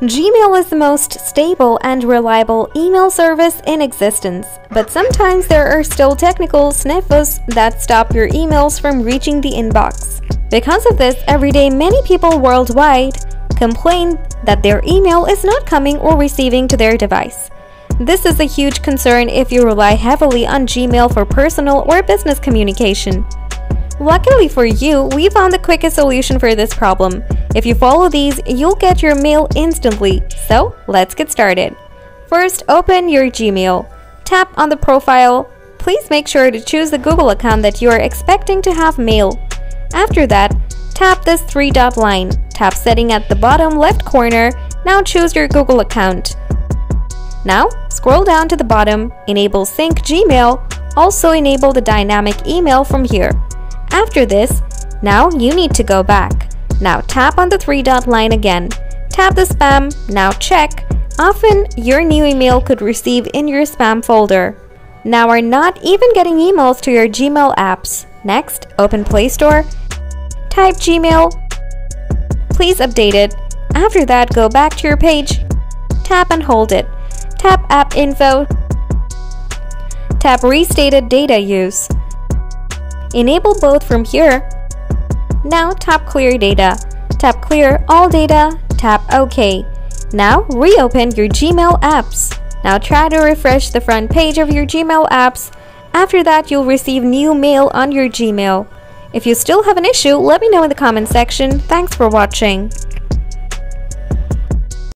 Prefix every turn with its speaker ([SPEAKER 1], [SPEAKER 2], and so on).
[SPEAKER 1] Gmail is the most stable and reliable email service in existence, but sometimes there are still technical snafus that stop your emails from reaching the inbox. Because of this, every day many people worldwide complain that their email is not coming or receiving to their device. This is a huge concern if you rely heavily on Gmail for personal or business communication. Luckily for you, we found the quickest solution for this problem. If you follow these, you'll get your mail instantly. So, let's get started. First, open your Gmail. Tap on the profile. Please make sure to choose the Google account that you are expecting to have mail. After that, tap this three-dot line. Tap Setting at the bottom left corner. Now choose your Google account. Now, scroll down to the bottom. Enable Sync Gmail. Also enable the dynamic email from here. After this, now you need to go back. Now tap on the three-dot line again. Tap the spam. Now check. Often, your new email could receive in your spam folder. Now are not even getting emails to your Gmail apps. Next, open Play Store. Type Gmail. Please update it. After that, go back to your page. Tap and hold it. Tap App Info. Tap Restated Data Use. Enable both from here. Now tap Clear Data. Tap Clear All Data. Tap OK. Now reopen your Gmail apps. Now try to refresh the front page of your Gmail apps. After that, you'll receive new mail on your Gmail. If you still have an issue, let me know in the comment section. Thanks for watching.